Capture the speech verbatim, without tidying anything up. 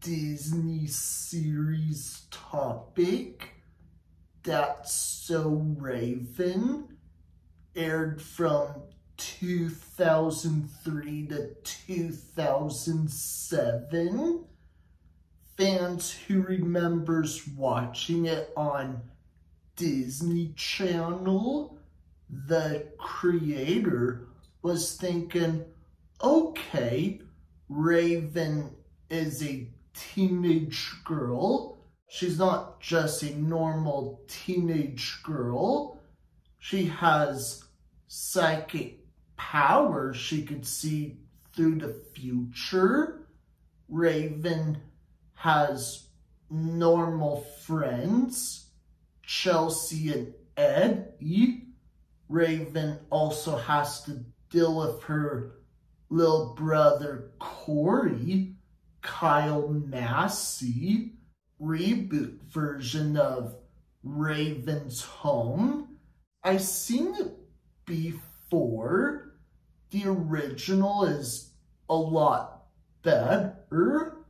Disney series topic. That's So Raven aired from two thousand three to two thousand seven. Fans who remembers watching it on Disney Channel, the creator was thinking, okay, Raven is a teenage girl. She's not just a normal teenage girl. She has psychic powers. She could see through the future. Raven has normal friends, Chelsea and Eddie. Raven also has to deal with her little brother Corey, Kyle Massey. Reboot version of Raven's Home. I've seen it before. The original is a lot better.